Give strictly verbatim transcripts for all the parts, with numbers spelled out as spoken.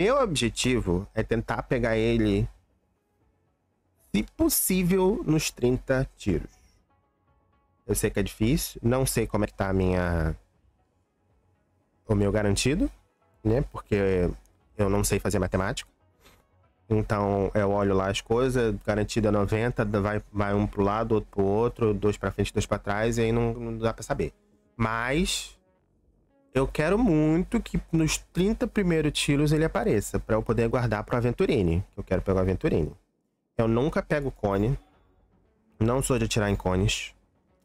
Meu objetivo é tentar pegar ele, se possível, nos trinta tiros. Eu sei que é difícil, não sei como é que tá a minha... o meu garantido, né? Porque eu não sei fazer matemática. Então eu olho lá as coisas, garantido é noventa, vai, vai um pro lado, outro pro outro, dois pra frente, dois pra trás, e aí não, não dá pra saber. Mas eu quero muito que nos trinta primeiros tiros ele apareça, pra eu poder guardar pro Aventurine. Eu quero pegar o Aventurine. Eu nunca pego cone. Não sou de atirar em cones.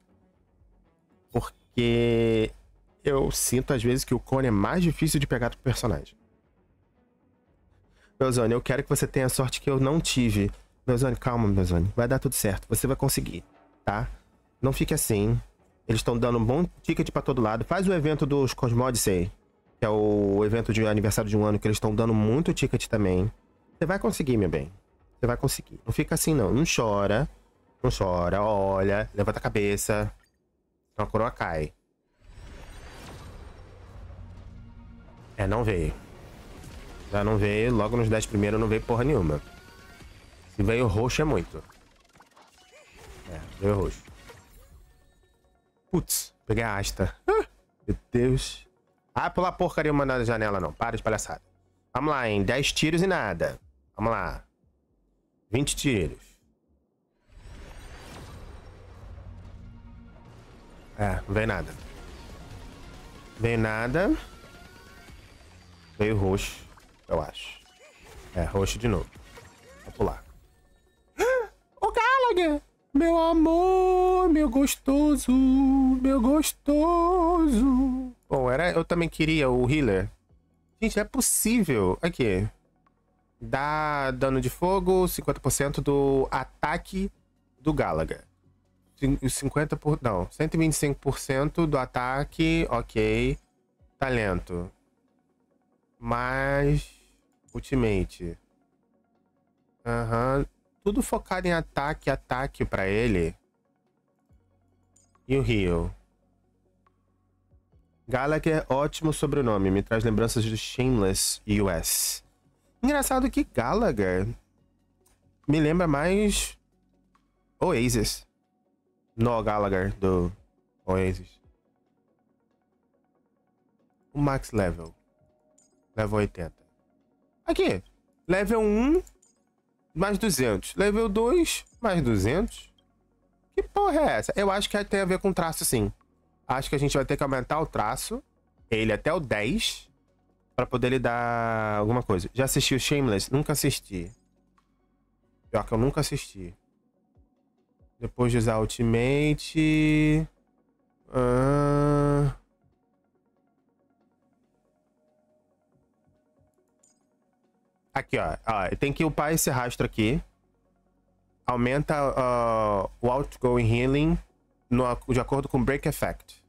Porque eu sinto às vezes que o cone é mais difícil de pegar do que o personagem. Meuzone, eu quero que você tenha a sorte que eu não tive. Meuzone, calma, Meuzone. Vai dar tudo certo. Você vai conseguir, tá? Não fique assim. Eles estão dando um bom ticket pra todo lado. Faz o evento dos Cosmodicei, que é o evento de aniversário de um ano, que eles estão dando muito ticket também. Você vai conseguir, meu bem. Você vai conseguir. Não fica assim, não. Não chora. Não chora. Olha. Levanta a cabeça. Senão a coroa cai. É, não veio. Já não veio. Logo nos dez primeiros não veio porra nenhuma. Se veio roxo é muito. É, veio roxo. Putz, peguei a asta. Ah, meu Deus. Ah, pular porcaria uma na janela não. Para de palhaçada. Vamos lá, hein. dez tiros e nada. Vamos lá. vinte tiros. É, não veio nada. Veio nada. Veio roxo, eu acho. É, roxo de novo. Vou pular. O Gallagher! Meu amor, meu gostoso, meu gostoso. Bom, era, eu também queria o healer. Gente, é possível. Aqui. Dá dano de fogo, cinquenta por cento do ataque do Gallagher. cinquenta por cento, não, cento e vinte e cinco por cento do ataque, ok. Talento. Mais ultimate. Aham. Uhum. Tudo focado em ataque, ataque pra ele. E o heal. Gallagher, ótimo sobrenome. Me traz lembranças do Shameless U S. Engraçado que Gallagher me lembra mais Oasis. No Gallagher do Oasis. O max level. Level oitenta. Aqui. Level um. Mais duzentos. Level dois. Mais duzentos. Que porra é essa? Eu acho que tem a ver com traço, sim. Acho que a gente vai ter que aumentar o traço. Ele até o dez. Pra poder lhe dar alguma coisa. Já assistiu Shameless? Nunca assisti. Pior que eu nunca assisti. Depois de usar Ultimate... Uh... Aqui, ó. ó. Tem que upar esse rastro aqui. Aumenta uh, o Outgoing Healing no, de acordo com Break Effect.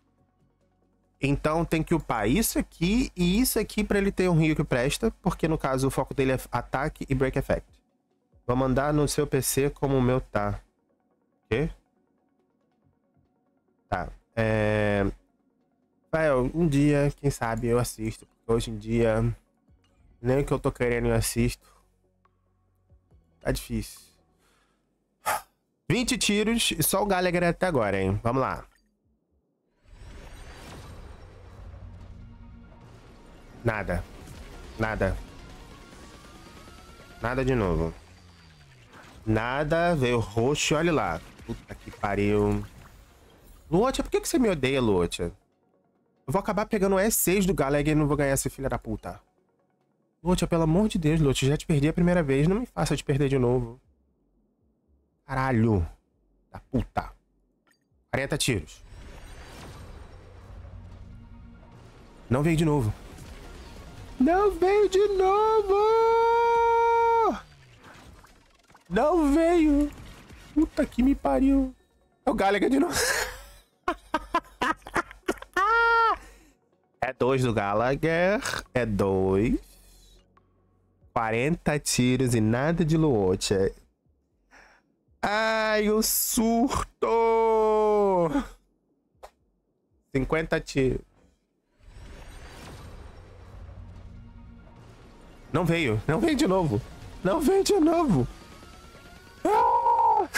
Então tem que upar isso aqui e isso aqui pra ele ter um heal que presta. Porque no caso o foco dele é ataque e Break Effect. Vou mandar no seu P C como o meu tá. Quê? Tá. É... Rafael, um dia, quem sabe, eu assisto. Porque hoje em dia, nem o que eu tô querendo eu assisto. Tá difícil. vinte tiros e só o Gallagher até agora, hein? Vamos lá. Nada. Nada. Nada de novo. Nada. Veio roxo, olha lá. Puta que pariu. Luotia, por que, que você me odeia, Luotia? Eu vou acabar pegando o E seis do Gallagher e não vou ganhar esse filho da puta. Luotia, pelo amor de Deus, Luotia, já te perdi a primeira vez. Não me faça te perder de novo. Caralho. Da puta. quarenta tiros. Não veio de novo. Não veio de novo! Não veio! Puta que me pariu. É o Gallagher de novo. É dois do Gallagher. É dois. quarenta tiros e nada de Luotia. Ai, o surto! cinquenta tiros. Não veio. Não veio de novo. Não veio de novo. Ah!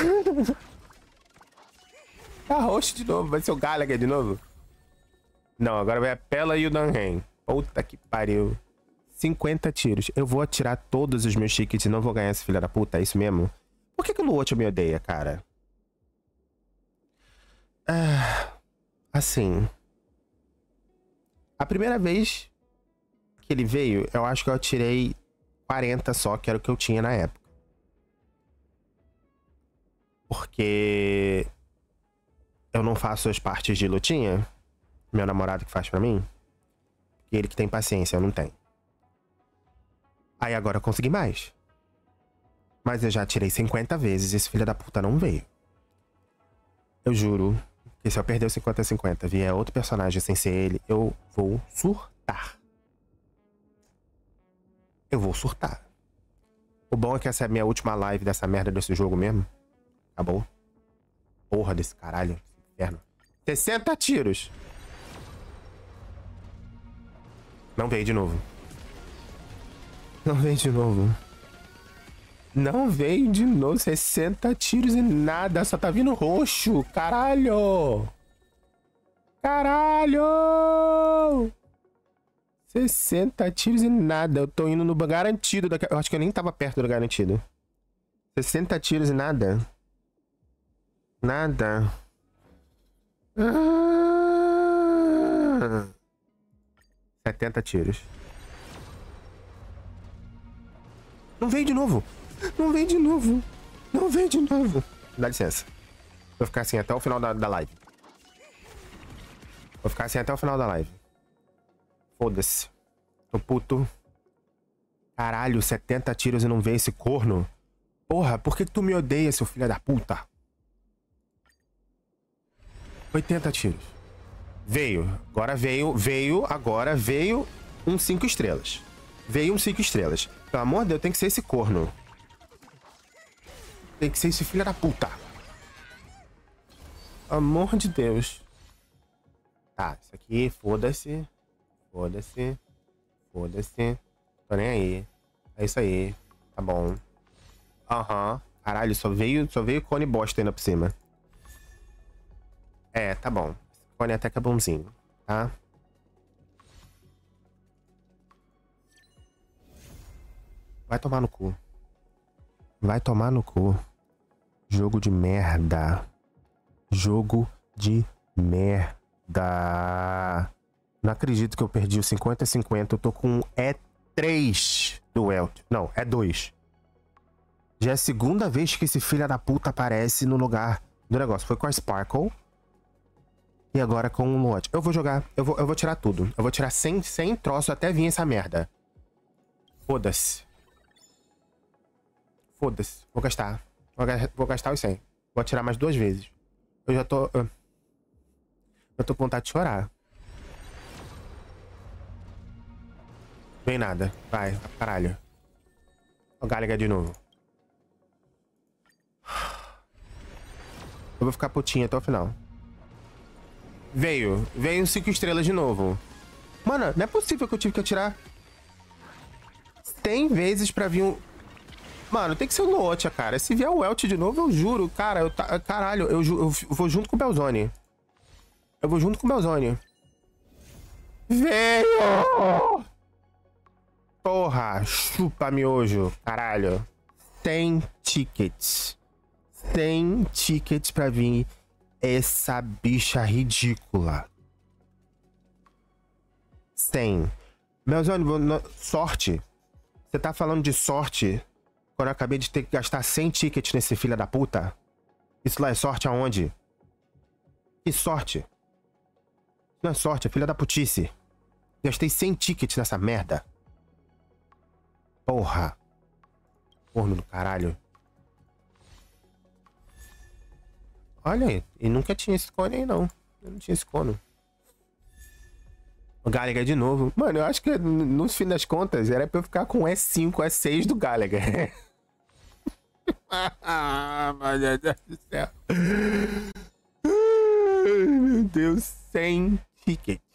Tá roxo de novo. Vai ser o Gallagher de novo. Não, agora vai a Pela e o Dunham. Puta que pariu. cinquenta tiros. Eu vou atirar todos os meus tickets e não vou ganhar esse filho da puta. É isso mesmo? Por que, que o Luot me odeia, cara? Ah, assim... A primeira vez que ele veio, eu acho que eu tirei quarenta só, que era o que eu tinha na época. Porque eu não faço as partes de lutinha. Meu namorado que faz pra mim. E ele que tem paciência, eu não tenho. Aí agora eu consegui mais. Mas eu já tirei cinquenta vezes e esse filho da puta não veio. Eu juro que se eu perder o cinquenta a cinquenta e vier outro personagem sem ser ele, eu vou surtar. Eu vou surtar. O bom é que essa é a minha última live dessa merda desse jogo mesmo. Acabou. Porra desse caralho. Esse inferno. sessenta tiros. Não veio de novo. Não veio de novo. Não veio de novo. sessenta tiros e nada. Só tá vindo roxo. Caralho. Caralho. sessenta tiros e nada. Eu tô indo no garantido. Daqui... Eu acho que eu nem tava perto do garantido. sessenta tiros e nada. Nada. Ah. setenta tiros. Não veio de novo. Não veio de novo. Não veio de novo. Dá licença. Vou ficar assim até o final da, da live. Vou ficar assim até o final da live. Foda-se. Tô puto. Caralho, setenta tiros e não veio esse corno. Porra, por que, que tu me odeia, seu filho da puta? oitenta tiros. Veio. Agora veio. Veio. Agora veio um cinco estrelas. Veio um cinco estrelas. Pelo amor de Deus, tem que ser esse corno. Tem que ser esse filho da puta. Amor de Deus. Tá, isso aqui, foda-se. Foda-se. Foda-se. Tô nem aí. É isso aí. Tá bom. Aham. Uhum. Caralho, só veio, só veio cone bosta ainda por cima. É, tá bom. Esse cone até que é bonzinho, tá? Vai tomar no cu. Vai tomar no cu. Jogo de merda. Jogo de merda. Não acredito que eu perdi o cinquenta a cinquenta. Eu tô com E três do Welt. Não, é dois. Já é a segunda vez que esse filho da puta aparece no lugar do negócio. Foi com a Sparkle. E agora com o Luot. Eu vou jogar. Eu vou, eu vou tirar tudo. Eu vou tirar cem, cem troços até vir essa merda. Foda-se. Foda-se. Vou gastar. Vou, vou gastar os cem. Vou atirar mais duas vezes. Eu já tô... Eu, eu tô com vontade de chorar. Vem nada. Vai. Caralho. O Gallagher de novo. Eu vou ficar putinho até o final. Veio. Veio cinco estrelas de novo. Mano, não é possível que eu tive que atirar cem vezes pra vir um... Mano, tem que ser o Luotia, cara. Se vier o Welt de novo, eu juro. Cara, eu tá... Caralho, eu, ju... eu vou junto com o Belzone. Eu vou junto com o Belzone. Veio! Porra, chupa miojo. Caralho. cem tickets. cem tickets pra vir essa bicha ridícula. cem. Belzone, sorte. Você tá falando de sorte... Quando eu acabei de ter que gastar cem tickets nesse filho da puta. Isso lá é sorte aonde? Que sorte? Não é sorte, é filha da putice. Gastei cem tickets nessa merda. Porra. Corno do caralho. Olha aí, e nunca tinha esse cone aí não. Eu não tinha esse cone. O Gallagher de novo. Mano, eu acho que no fim das contas era pra eu ficar com E cinco, E seis do Gallagher. Ah, meu Deus do céu. Ai, meu Deus, cem tickets.